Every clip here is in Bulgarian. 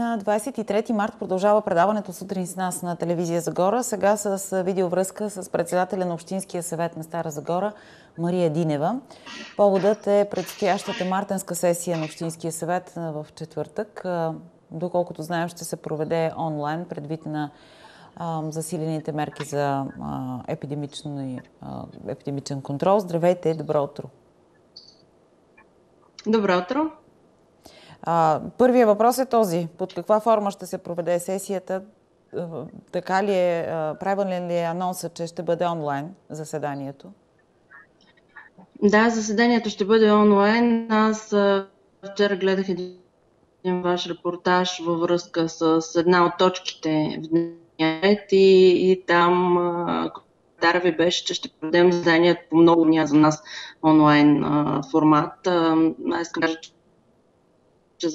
на 23 март продължава предаването сутрин с нас на телевизия Загора. Сега с видеовръзка с председателя на Общинския съвет на Стара Загора Мария Динева. Поводът е предстоящата мартенска сесия на Общинския съвет в четвъртък. Доколкото знаем, ще се проведе онлайн предвид на засилените мерки за епидемичен контрол. Здравейте, добро утро! Добро утро! Първият въпрос е този. Под каква форма ще се проведе сесията? Така ли е, правилен ли е анонсът, че ще бъде онлайн заседанието? Да, заседанието ще бъде онлайн. Аз вчера гледах един ваш репортаж във връзка с една от точките в дневния ред и там коментарът ви беше, че ще проведем заседанието по много дни за нас онлайн формат. Аз искам да кажа, че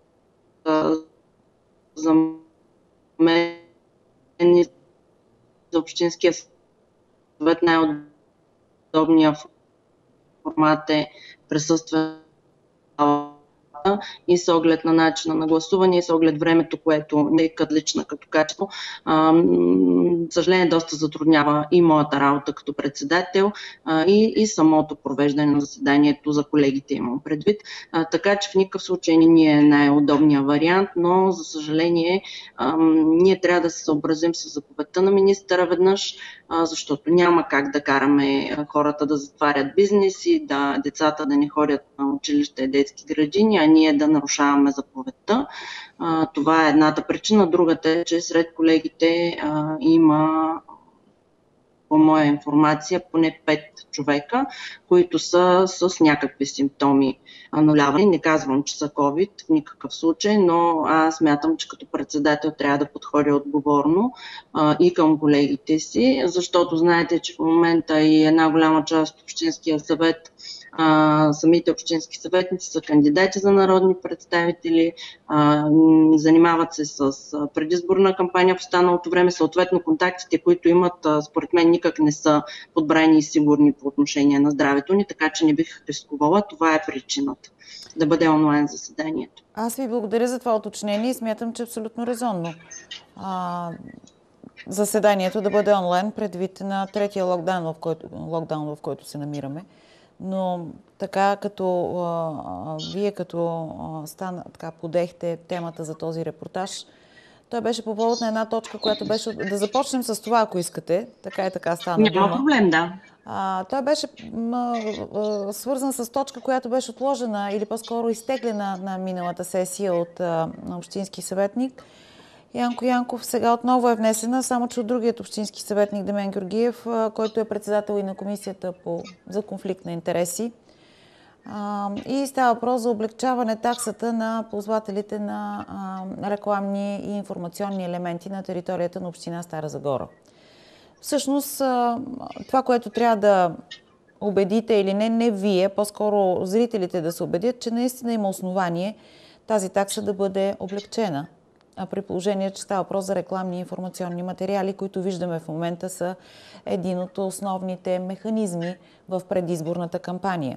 за мен и за Общинския съвет най-удобният формат е присъствие и с оглед на начина на гласуване, и с оглед времето, което не е лична като качество. Съжаление, доста затруднява и моята работа като председател, и самото провеждане на заседанието за колегите имам предвид. Така че в никакъв случай не ни е най-удобният вариант, но за съжаление ние трябва да се съобразим с заповедта на министъра веднъж, защото няма как да караме хората да затварят бизнеси, децата да не ходят на училище и детски градини, а ние да нарушаваме заповедта. Това е едната причина. Другата е, че сред колегите има, по моя информация, поне 5 човека, които са с някакви симптоми налявани. Не казвам, че са COVID в никакъв случай, но аз смятам, че като председател трябва да подходя отговорно и към колегите си, защото знаете, че в момента и една голяма част от Общинския съвет, самите общински съветници са кандидати за народни представители, занимават се с предизборна кампания в останалото време. Съответно, контактите, които имат, според мен никак не са подбрани и сигурни по отношение на здравето ни, така че не бих рискувала. Това е причината да бъде онлайн заседанието. Аз ви благодаря за това уточнение и смятам, че е абсолютно резонно заседанието да бъде онлайн предвид на третия локдаун, в който се намираме. Но така вие подехте темата за този репортаж, той беше по повод на една точка, която беше... Да започнем с това, ако искате. Така и така стана дума. Няма проблем, да. Той беше свързан с точка, която беше отложена или по-скоро изтеглена на миналата сесия от общински съветник Янко Янков. Сега отново е внесена, само че от другият общински съветник Демен Георгиев, който е председател и на комисията за конфликт на интереси. И става въпрос за облекчаване таксата на ползвателите на рекламни и информационни елементи на територията на община Стара Загора. Всъщност, това, което трябва да убедите или не вие, по-скоро зрителите да се убедят, че наистина има основание тази такса да бъде облекчена. При положение, че става въпрос за рекламни и информационни материали, които виждаме в момента са един от основните механизми в предизборната кампания.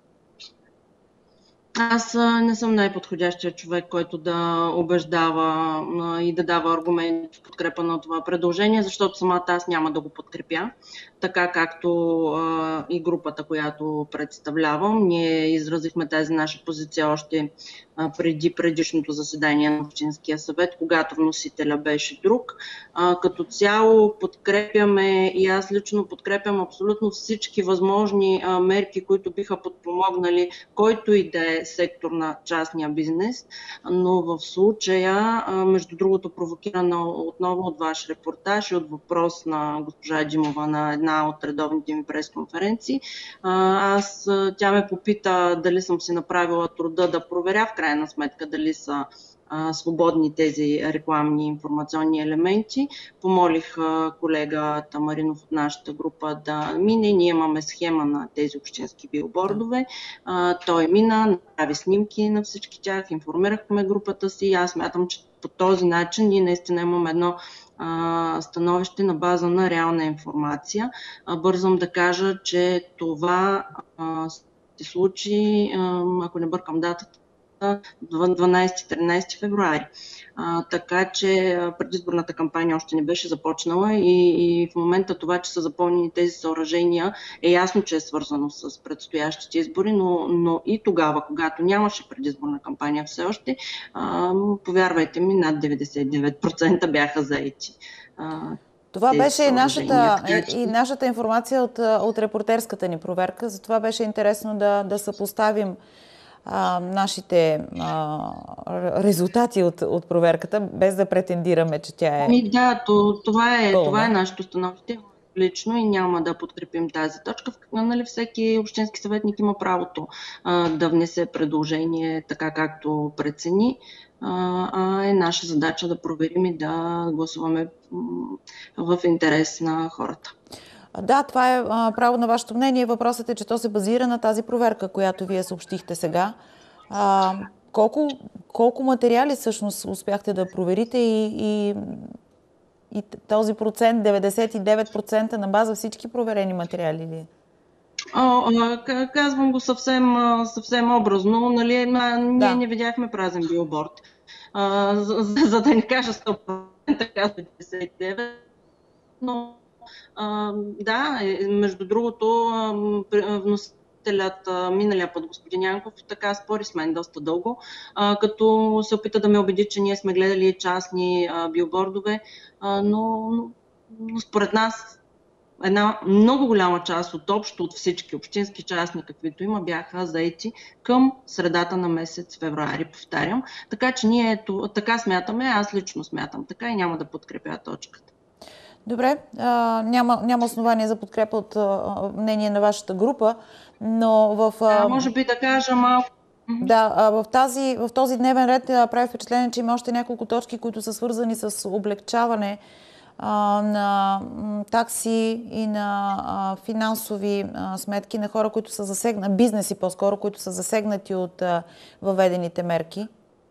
Аз не съм най-подходящия човек, който да убеждава и да дава аргументи в подкрепа на това предложение, защото самата аз няма да го подкрепя. Така както и групата, която представлявам. Ние изразихме тази наша позиция още преди предишното заседание на Общинския съвет, когато вносителя беше друг. Като цяло подкрепяме и аз лично подкрепям абсолютно всички възможни мерки, които биха подпомогнали който и да е сектор на частния бизнес, но в случая, между другото провокирана отново от ваш репортаж и от въпрос на госпожа Димова на една от редовните ми пресконференции, тя ме попита дали съм си направила труда да проверя в крайна сметка дали са свободни тези рекламни информационни елементи. Помолих колегата Маринов от нашата група да мине. Ние имаме схема на тези общински билбордове. Той мина, направи снимки на всички тях, информирахме групата си. Аз смятам, че по този начин ние наистина имаме едно становище на база на реална информация. Бързам да кажа, че това се случи, ако не бъркам датата, 12-13 февруари. Така че предизборната кампания още не беше започнала и в момента това, че са запълнени тези съоръжения, е ясно, че е свързано с предстоящите избори, но и тогава, когато нямаше предизборна кампания все още, повярвайте ми, над 99% бяха заети. Това беше и нашата информация от репортерската ни проверка. Затова беше интересно да съпоставим нашите резултати от проверката, без да претендираме, че тя е Да, това е нашето становище лично и няма да подкрепим тази точка. Нали, всеки общински съветник има правото да внесе предложение така както прецени. Е наша задача да проверим и да гласуваме в интерес на хората. Да, това е право на вашето мнение. Въпросът е, че то се базира на тази проверка, която вие съобщихте сега. Колко материали всъщност успяхте да проверите и този процент, 99% на база всички проверени материали ли? Казвам го съвсем образно. Нали, ние не видяхме празен билборд. За да не кажа 100%, казвам 99%. Но да, между другото, вносителят миналия път, господин Янков, така спори с мен доста дълго, като се опита да ме убеди, че ние сме гледали частни билбордове, но според нас една много голяма част от всички общински частни, каквито има, бяха заети към средата на месец февруари, повтарям. Така че ние така смятаме, аз лично смятам така и няма да подкрепя точката. Добре, няма основание за подкрепа от мнение на вашата група, но може би да кажа малко. Да, в този дневен ред прави впечатление, че има още няколко точки, които са свързани с облегчаване на такси и на финансови сметки на хора, които са засегнати, бизнеси по-скоро, които са засегнати от въведените мерки.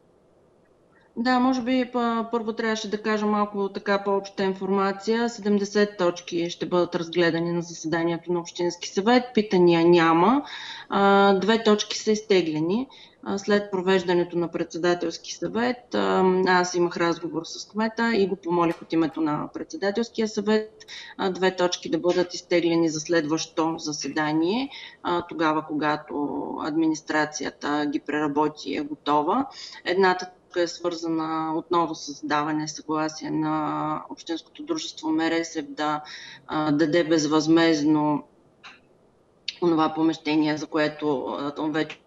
Да, може би първо трябваше да кажа малко така по-обща информация. 70 точки ще бъдат разгледани на заседанието на Общински съвет. Питания няма. 2 точки са изтеглени. След провеждането на председателски съвет, аз имах разговор с кмета и го помолих от името на председателския съвет 2 точки да бъдат изтеглени за следващото заседание, тогава когато администрацията ги преработи и е готова. Едната е свързана отново с даване съгласие на Общинското дружество МРС да даде безвъзмездно това помещение, за което вече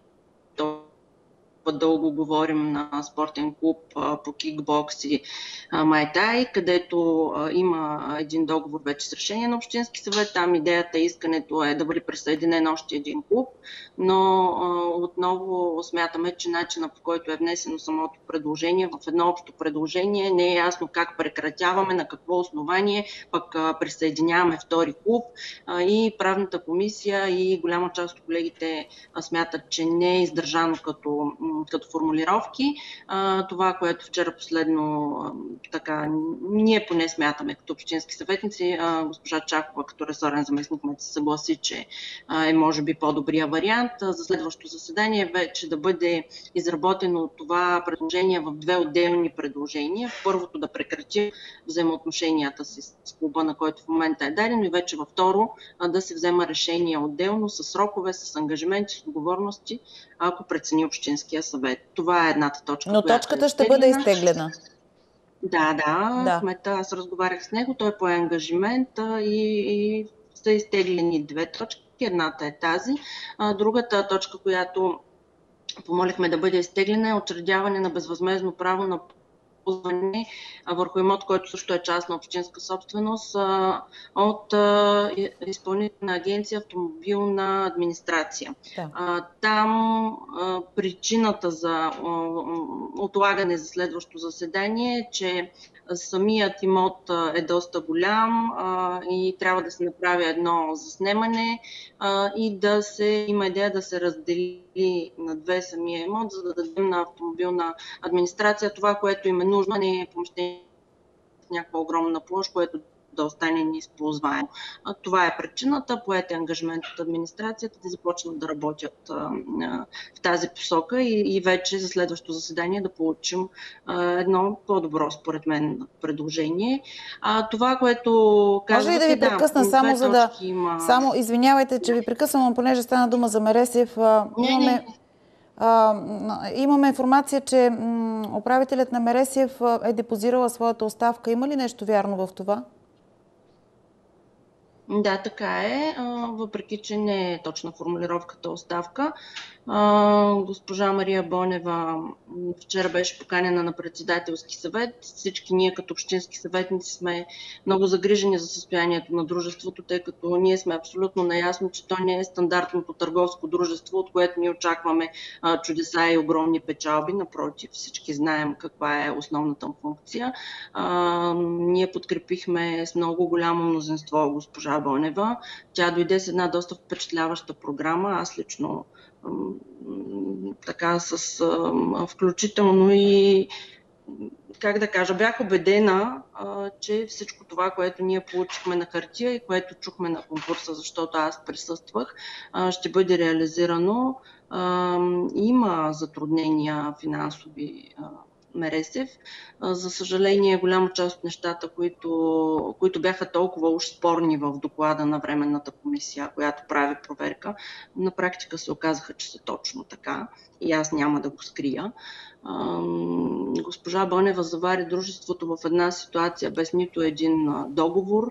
дълго говорим, на спортен клуб по кикбокс и майтай, където има един договор вече с решение на Общински съвет. Там идеята, искането е да бъде присъединен още един клуб, но отново смятаме, че начинът, по който е внесено самото предложение, в едно общо предложение, не е ясно как прекратяваме, на какво основание пък присъединяваме втори клуб, и правната комисия и голяма част от колегите смятат, че не е издържано като формулировки. Това, което вчера последно така, ние поне смятаме като общински съветници, госпожа Чакова като ресорен заместник се съгласи, че е може би по-добрия вариант. За следващото заседание вече да бъде изработено това предложение в 2 отделни предложения. Първото да прекрати взаимоотношенията си с клуба, на който в момента е дадено, и вече във второ да се взема решение отделно с срокове, с ангажименти, с отговорности, ако прецени Общинския съвет. Това е едната точка. Но точката ще бъде изтеглена. Да. Кмета, аз разговарях с него, той пое ангажимент и са изтеглени 2 точки. Едната е тази. Другата точка, която помолихме да бъде изтеглена, е учредяване на безвъзмездно право на ползване върху имот, който също е частна общинска собственост, от Изпълнителна агенция Автомобилна администрация. Да. Там причината за отлагане за следващото заседание е, че самият имот е доста голям и трябва да се направи едно заснемане и да се има идея да се раздели на 2 самия имот, за да дадем на автомобилна администрация това, което им е нужно, не е помещение в някаква огромна площ, което да остане неизползваемо. Това е причината. Поете ангажимент от администрацията да започнат да работят в тази посока и вече за следващото заседание да получим едно по-добро, според мен, предложение. Това, което казвате, може ли да ви прекъсна само за да... има... Само, извинявайте, че ви прекъсвам, понеже стана дума за Мересиев. Имаме информация, че управителят на Мересиев е депозирала своята оставка. Има ли нещо вярно в това? Да, така е, въпреки че не е точна формулировката оставка. Госпожа Мария Бонева вчера беше поканена на председателски съвет. Всички ние като общински съветници сме много загрижени за състоянието на дружеството, тъй като ние сме абсолютно наясно, че то не е стандартното търговско дружество, от което ние очакваме чудеса и огромни печалби. Напротив, всички знаем каква е основната му функция. Ние подкрепихме с много голямо мнозинство госпожа Бонева. Тя дойде с една доста впечатляваща програма. Аз лично така включително и, как да кажа, бях убедена, че всичко това, което ние получихме на хартия и което чухме на конкурса, защото аз присъствах, ще бъде реализирано. Има затруднения финансови Мересиев. За съжаление, голяма част от нещата, които бяха толкова уж спорни в доклада на Временната комисия, която прави проверка, на практика се оказаха, че са точно така и аз няма да го скрия. Госпожа Бонева завари дружеството в една ситуация без нито един договор,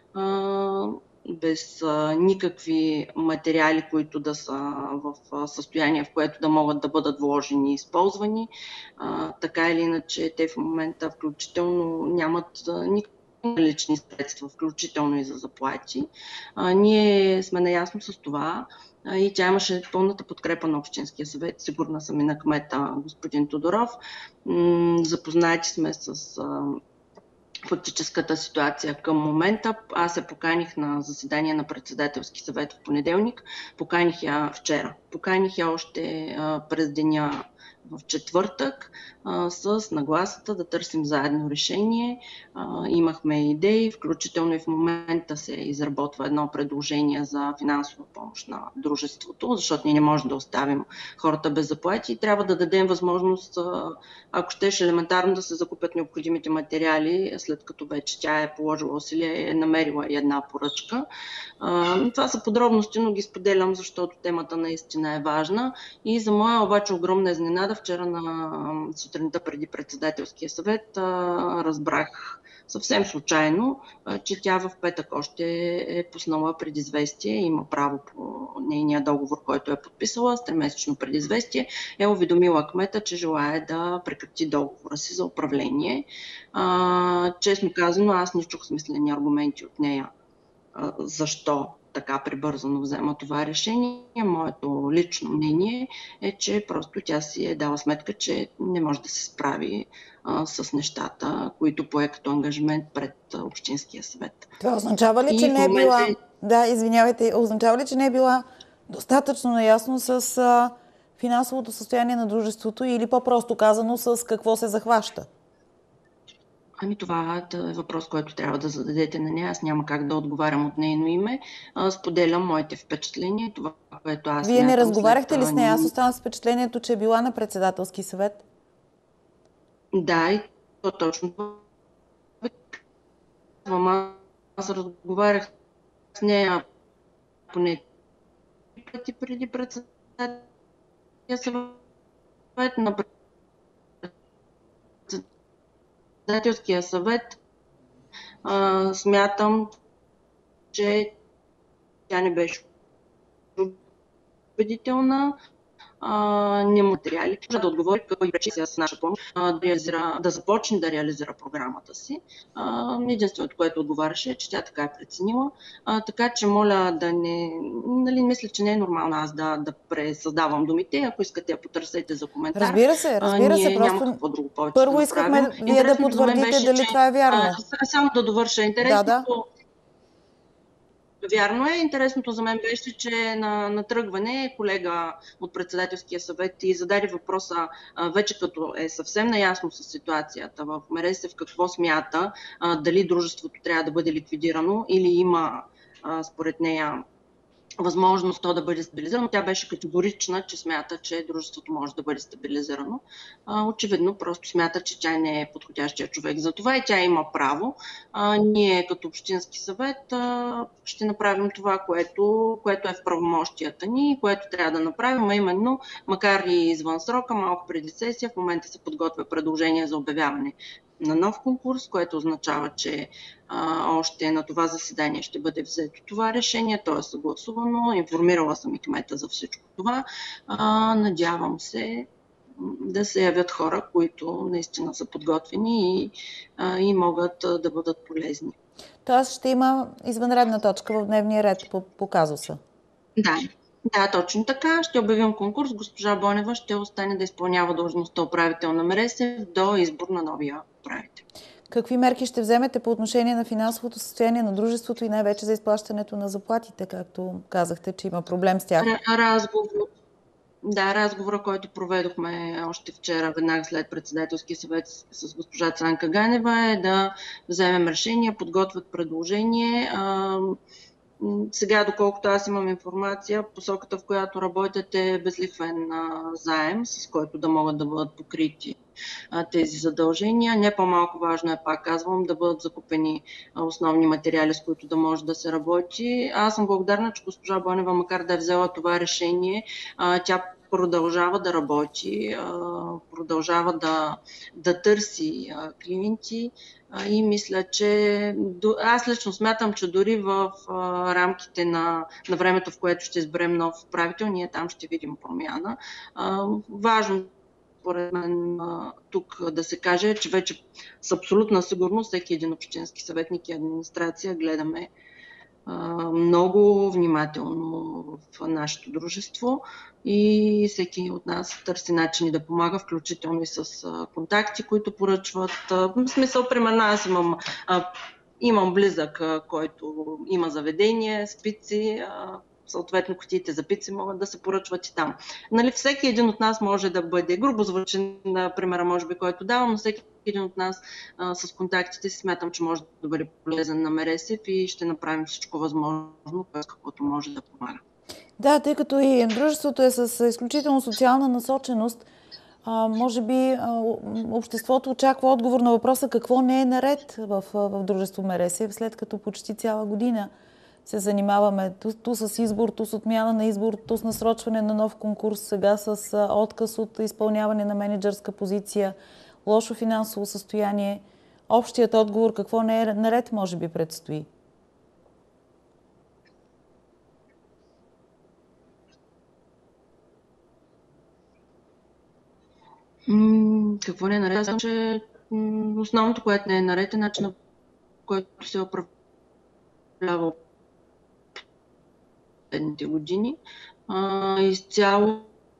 без никакви материали, които да са в състояние, в което да могат да бъдат вложени и използвани. Така или иначе, те в момента включително нямат никакви лични средства, включително и за заплати. Ние сме наясно с това и тя имаше пълната подкрепа на Общинския съвет, сигурна съм и на кмета господин Тодоров. Запознати сме с фактическата ситуация към момента. Аз се поканих на заседание на председателски съвет в понеделник. Поканих я вчера. Поканих я още през деня в четвъртък с нагласата да търсим заедно решение. Имахме идеи, включително и в момента се изработва едно предложение за финансова помощ на дружеството, защото ние не можем да оставим хората без заплати и трябва да дадем възможност, ако щеш елементарно, да се закупят необходимите материали, след като вече тя е положила усилия и е намерила и една поръчка. Това са подробности, но ги споделям, защото темата наистина е важна. И за моя обаче огромна изненада, вчера на сутринта преди председателския съвет разбрах съвсем случайно, че тя в петък още е пуснала предизвестие, има право по нейния договор, който е подписала, с 3-месечно предизвестие, е уведомила кмета, че желае да прекрати договора си за управление. Честно казано, аз не чух смислени аргументи от нея защо така прибързано взема това решение. Моето лично мнение е, че просто тя си е дала сметка, че не може да се справи с нещата, които пое като ангажимент пред Общинския съвет. Това означава ли, че не е била... Да, извинявайте, означава ли, че не е била достатъчно наясно с финансовото състояние на дружеството или по-просто казано с какво се захваща? Това е въпрос, който трябва да зададете на нея. Аз няма как да отговарям от нейно име. Споделям моите впечатления. Това, което аз Вие не разговаряхте ли с нея? Аз оставам с впечатлението, че е била на председателски съвет. Да, и то точно. Аз разговарях с нея поне пъти преди председателския съвет на председателския съвет. Смятам, че тя не беше убедителна. Материали, да отговори какво вече с наша помощ да започне да реализира програмата си. Единственото, което отговаряше, е, че тя така е преценила. Така че моля да не... мисля, че не е нормално аз да пресъздавам думите. Ако искате, я потърсете за коментар. Разбира се. Просто няма какво друго повече първо искахме вие да потвърдите дали това е вярно. Само да довърша. Интересното... Вярно е. Интересното за мен беше, че на тръгване колега от председателския съвет и зададе въпроса, вече като е съвсем наясно с ситуацията в МРС, в какво смята, дали дружеството трябва да бъде ликвидирано или има според нея възможност то да бъде стабилизирано. Тя беше категорична, че смята, че дружеството може да бъде стабилизирано. Очевидно, просто смята, че тя не е подходящия човек за това и тя има право. Ние като Общински съвет ще направим това, което е в правомощията ни, което трябва да направим, а именно, макар и извън срока, малко преди сесия, в момента се подготвя предложение за обявяване на нов конкурс, което означава, че още на това заседание ще бъде взето това решение. То е съгласувано. Информирала съм и кмета за всичко това. Надявам се да се явят хора, които наистина са подготвени и могат да бъдат полезни. Тоест ще има извънредна точка в дневния ред по казуса. Да, точно така. Ще обявим конкурс. Госпожа Бонева ще остане да изпълнява длъжността управител на МРЕС до избор на новия управител. Какви мерки ще вземете по отношение на финансовото състояние на дружеството и най-вече за изплащането на заплатите, както казахте, че има проблем с тях? Разговора, който проведохме още вчера, веднага след председателския съвет с госпожа Цанка Ганева, е да вземем решение, подготвят предложение. Сега, доколкото аз имам информация, посоката, в която работят, е безлихвен заем, с който да могат да бъдат покрити тези задължения. Не по-малко важно е, пак казвам, да бъдат закупени основни материали, с които да може да се работи. Аз съм благодарна, че госпожа Бонева, макар да е взела това решение, тя продължава да работи, продължава да търси клиенти и мисля, че аз лично смятам, че дори в рамките на времето, в което ще изберем нов управител, ние там ще видим промяна. Важно според мен тук да се каже, че вече с абсолютна сигурност всеки един общински съветник и администрация гледаме много внимателно в нашето дружество и всеки от нас търси начини да помага, включително и с контакти, които поръчват. В смисъл, примерно аз имам близък, който има заведение, спици, съответно кутиите за пици могат да се поръчват и там. Нали, всеки един от нас може да бъде, грубо звучи на примера, може би, който давам, но всеки един от нас с контактите си смятам, че може да бъде полезен на МРС и ще направим всичко възможно, каквото може да помага. Да, тъй като и дружеството е с изключително социална насоченост, може би обществото очаква отговор на въпроса какво не е наред в дружество МРС, след като почти цяла година се занимаваме ту с избор, ту с отмяна на избор, ту с насрочване на нов конкурс, сега с отказ от изпълняване на менеджерска позиция, лошо финансово състояние. Общият отговор какво не е наред може би предстои. Какво не е наред? Знам, че основното, което не е наред, е начинът, който се управлява последните години. Изцяло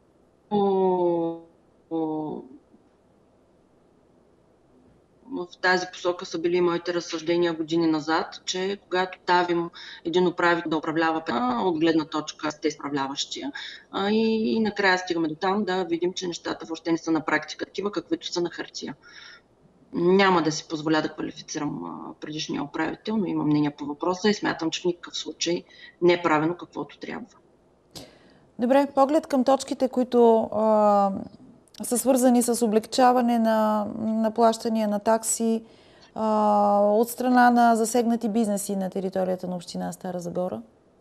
в тази посока са били моите разсъждения години назад, че когато давим един управител да управлява от гледна точка с тези управляващия и накрая стигаме до там да видим, че нещата въобще не са на практика такива, каквито са на хартия. Няма да си позволя да квалифицирам предишния управител, но имам мнение по въпроса и смятам, че в никакъв случай не е правено каквото трябва. Добре, поглед към точките, които са свързани с облегчаване на плащания на такси от страна на засегнати бизнеси на територията на община Стара Загора.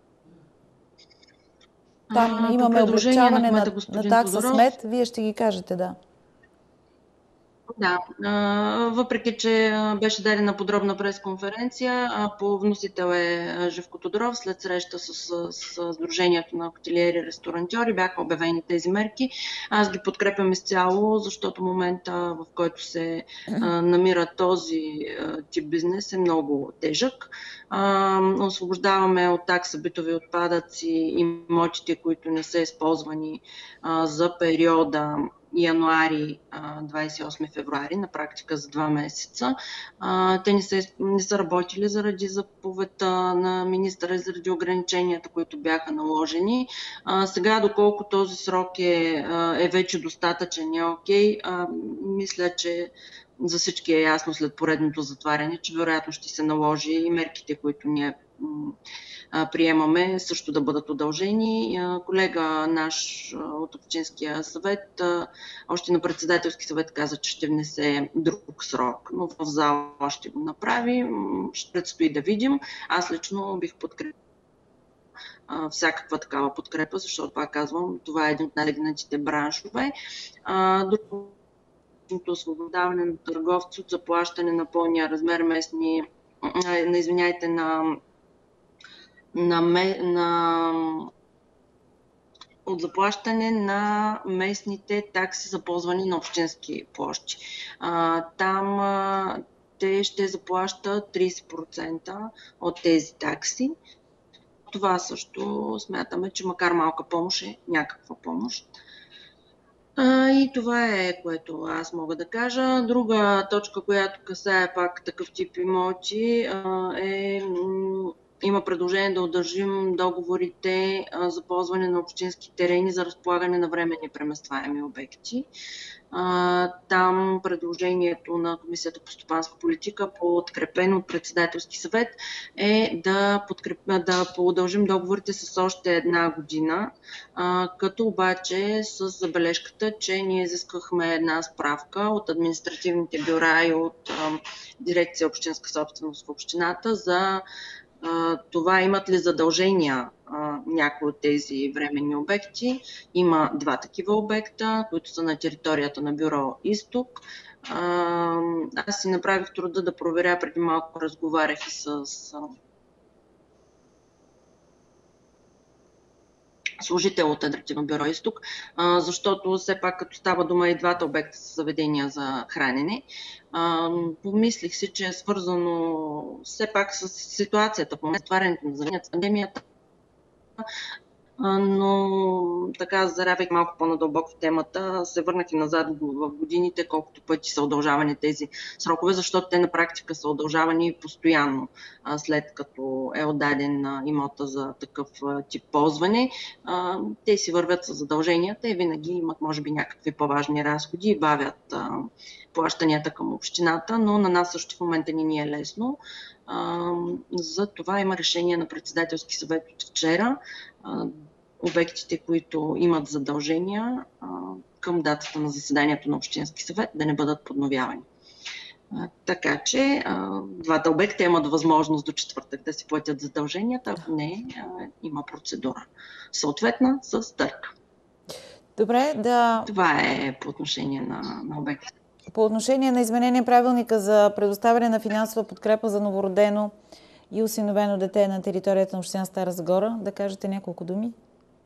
Там имаме облегчаване на такса смет. Вие ще ги кажете, да. Да, въпреки че беше дадена подробна пресконференция, по вносител е Живко Тодоров, след среща с Сдружението на хотелиери и ресторантьори бяха обявени тези мерки. Аз ги подкрепям изцяло, защото момента, в който се намира този тип бизнес, е много тежък. Освобождаваме от такса битови отпадъци имотите, които не са използвани за периода януари, 28 февруари, на практика за 2 месеца. Те не са работили заради заповедта на министъра и заради ограниченията, които бяха наложени. Сега, доколко този срок е вече достатъчен и окей, мисля, че за всички е ясно след поредното затваряне, че вероятно ще се наложи и мерките, които ние приемаме, също да бъдат удължени. Колега наш от Общинския съвет още на председателски съвет каза, че ще внесе друг срок, но в зала ще го направи. Ще предстои да видим. Аз лично бих подкрепил всякаква такава подкрепа, защото, пак казвам, това е един от най-легнатите браншове. Другото освобождаване на търговци от заплащане на пълния размер местни, от заплащане на местните такси за ползване на общински площи. Там те ще заплащат 30% от тези такси. Това също смятаме, че макар малка помощ е някаква помощ. И това е, което аз мога да кажа. Друга точка, която касае пак такъв тип имоти, има предложение да удължим договорите за ползване на общински терени за разполагане на временни преместваеми обекти. Там предложението на Комисията по стопанска политика, подкрепено от председателски съвет, е да удължим договорите с още 1 година, като обаче с забележката, че ние изискахме една справка от административните бюра и от дирекция общинска собственост в общината за това имат ли задължения някои от тези временни обекти. Има 2 такива обекта, които са на територията на бюро Изток. Аз си направих труда да проверя, преди малко разговарях и с служител от Административно бюро Изток, защото все пак като става дума и 2 обекта са заведения за хранене, помислих си, че е свързано все пак с ситуацията по затварянето на заведенията, пандемията, но така, зарявайки малко по-надълбоко в темата, се върнах и назад в годините, колкото пъти са удължавани тези срокове, защото те на практика са удължавани постоянно, след като е отдаден имота за такъв тип ползване. Те си вървят с задълженията и винаги имат, може би, някакви по-важни разходи и бавят плащанията към общината, но на нас също в момента не ни е лесно. За това има решение на председателски съвет от вчера. Обектите, които имат задължения към датата на заседанието на Общински съвет, да не бъдат подновявани. Така че 2 обекта имат възможност до четвъртък да си платят задълженията, ако не, има процедура съответна с търг. Добре, Това е по отношение на обектите. По отношение на изменение правилника за предоставяне на финансова подкрепа за новородено и осиновено дете на територията на община Стара Загора, да кажете няколко думи?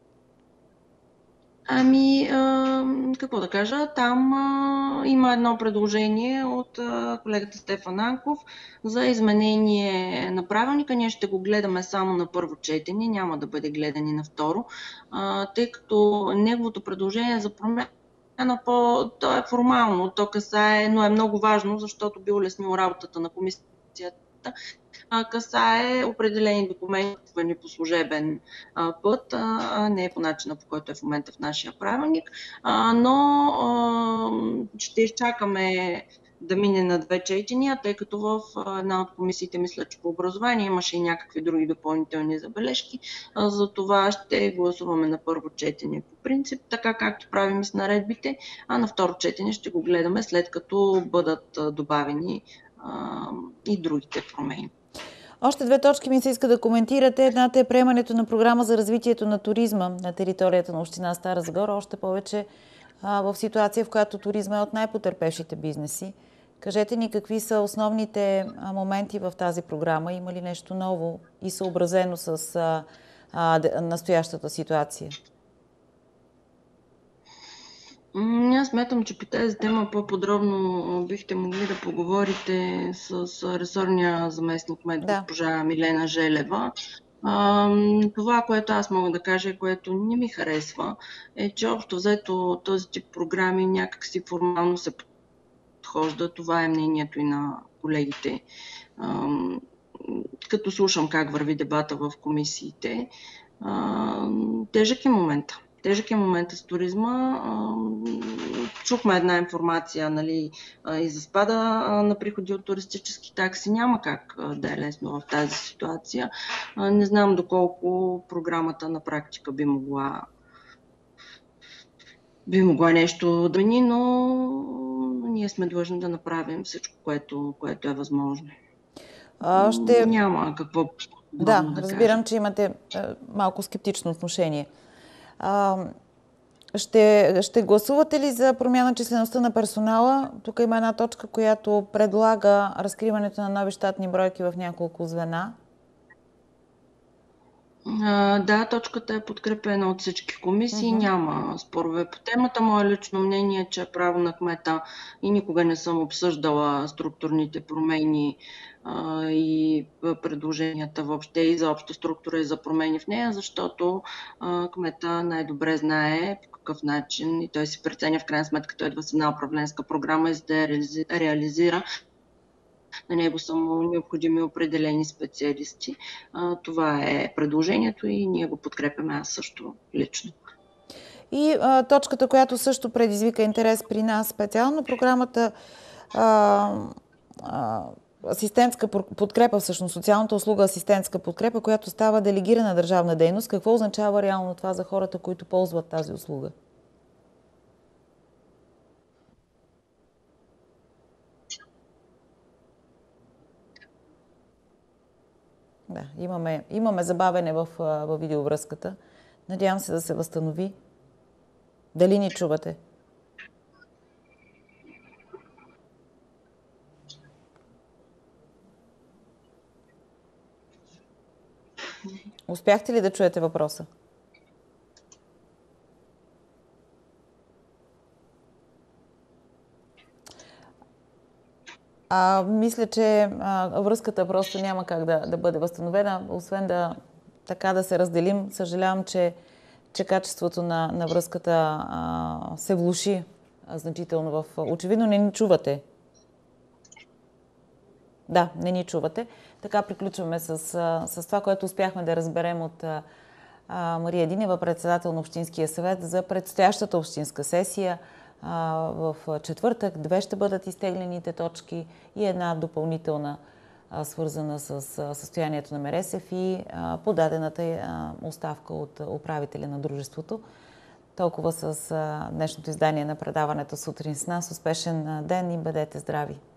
Какво да кажа? Там има едно предложение от колегата Стефан Анков за изменение на правилника. Ние ще го гледаме само на първо четене, няма да бъде гледан и на второ, тъй като неговото предложение за промяна то е формално, то касае, но е много важно, защото би улеснило работата на комисията. Касае определени документи по служебен път, а не по начина, по който е в момента в нашия правилник. Но ще изчакаме да мине на 2 четения, тъй като в една от комисиите, мисля, че по образование имаше и някакви други допълнителни забележки. За това ще гласуваме на първо четене по принцип, така както правим с наредбите, а на второ четене ще го гледаме след като бъдат добавени и другите промени. Още 2 точки ми се иска да коментирате. Едната е приемането на програма за развитието на туризма на територията на община Стара Загора, още повече в ситуация, в която туризма е от най-потърпевшите бизнеси. Кажете ни какви са основните моменти в тази програма, има ли нещо ново и съобразено с настоящата ситуация? Аз смятам, че по тази тема по-подробно бихте могли да поговорите с ресорния заместник госпожа Милена Желева. Това, което аз мога да кажа, което не ми харесва, е, че общо взето този тип програми някакси формално се подхожда. Това е мнението и на колегите. Като слушам как върви дебата в комисиите, тежък е момента. Тежък е момента с туризма. Чухме една информация, нали, и за спада на приходи от туристически такси. Няма как да е лесно в тази ситуация. Не знам доколко програмата на практика би могла нещо да мени, но ние сме длъжни да направим всичко, което е възможно. Няма какво да разбирам, че имате малко скептично отношение. Ще гласувате ли за промяна числеността на персонала? Тук има една точка, която предлага разкриването на нови щатни бройки в няколко звена. Да, точката е подкрепена от всички комисии, няма спорове по темата. Мое лично мнение е, че е право на кмета и никога не съм обсъждала структурните промени и предложенията въобще и за обща структура и за промени в нея, защото кмета най-добре знае по какъв начин и той си преценя в крайна сметка, той идва с една управленска програма и за да я реализира. На него са му необходими определени специалисти. Това е предложението и ние го подкрепяме, аз също лично. И точката, която също предизвика интерес при нас специално, програмата асистентска подкрепа, всъщност социалната услуга асистентска подкрепа, която става делегирана държавна дейност. Какво означава реално това за хората, които ползват тази услуга? Да, имаме забавене в видеовръзката. Надявам се да се възстанови. Дали ни чувате? Успяхте ли да чуете въпроса? Мисля, че връзката просто няма как да бъде възстановена, освен да се разделим. Съжалявам, че качеството на връзката се влоши значително. Очевидно не ни чувате. Да, не ни чувате. Така приключваме с това, което успяхме да разберем от Мария Динева, председател на Общинския съвет, за предстоящата общинска сесия. В четвъртък 2 ще бъдат изтеглените точки и една допълнителна, свързана с състоянието на МРСФ и подадената оставка от управителя на дружеството. Толкова с днешното издание на предаването Сутрин с нас. Успешен ден и бъдете здрави!